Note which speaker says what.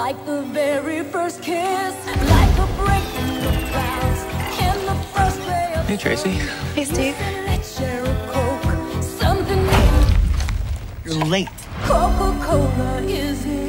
Speaker 1: like the very first kiss, like a break in the clouds, in the first ray of
Speaker 2: Hey, Tracy.
Speaker 3: Hey, Steve.
Speaker 1: let's share a Coke, something
Speaker 2: You're late.
Speaker 1: Coca-Cola is it.